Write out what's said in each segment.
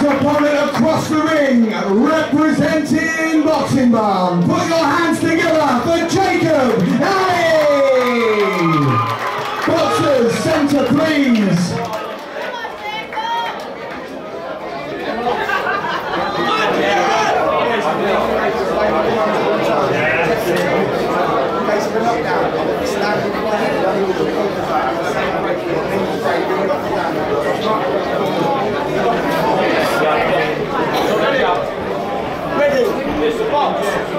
opponent across the ring, representing Boxing Bout. Put your hands together for Jacob Haynes. Boxers, centre please. Ready? Mr. Box.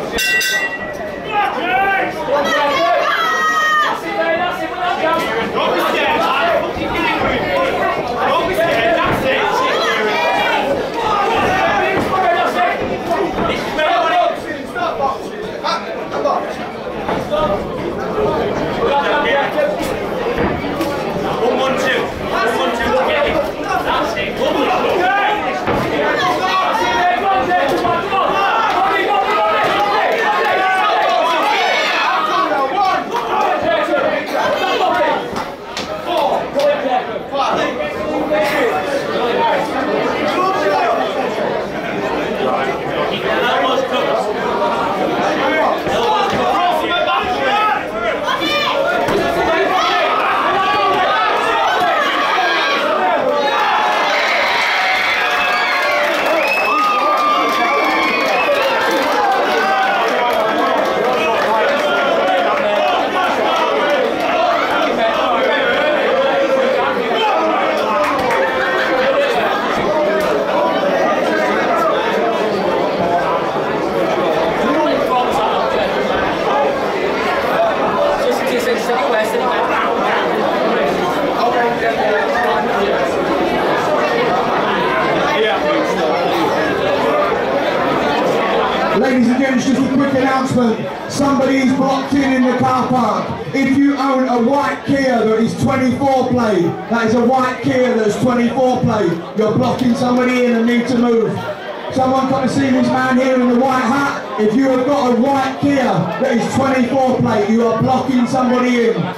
Ladies and gents, just a quick announcement. Somebody's blocked in the car park. If you own a white Kia that is 24 plate, that is a white Kia that's 24 plate, you're blocking somebody in and need to move. Someone come to see this man here in the white hat. If you have got a white Kia that is 24 plate, you are blocking somebody in.